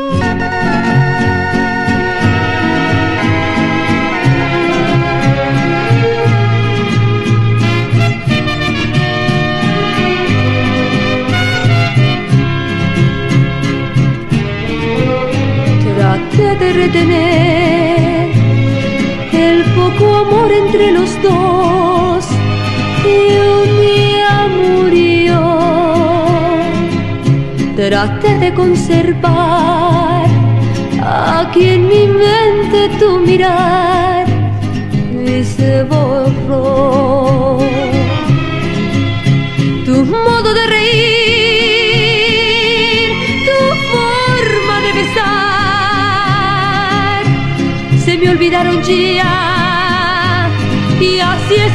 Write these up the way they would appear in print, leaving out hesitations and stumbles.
Traté de retener el poco amor entre los dos y un día murió. Traté de conservar aquí en mi mente tu mirar y se borró. Tu modo de reír, tu forma de besar, se me olvidaron ya y así es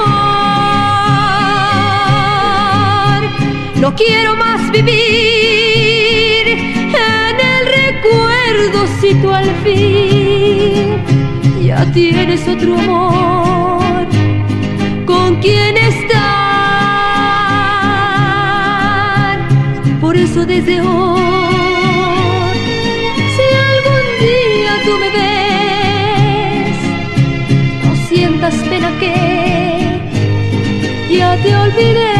mejor. No quiero más vivir en el recuerdo si tú al fin ya tienes otro amor con quien estar. Por eso desde hoy, si algún día tú me ves, no sientas pena que ya te olvidé.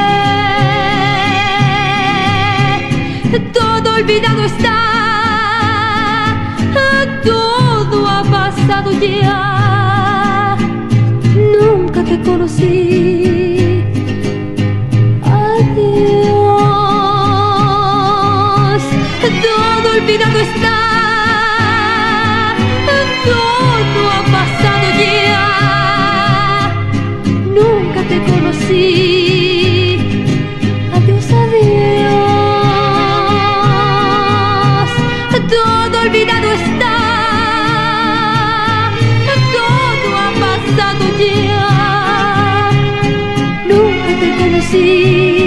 Todo olvidado está, todo ha pasado ya. Nunca te conocí. Adiós. Todo olvidado está, todo ha pasado ya. Nunca te conocí. Adiós, adiós. Todo olvidado está, todo ha pasado ya. Nunca te conocí.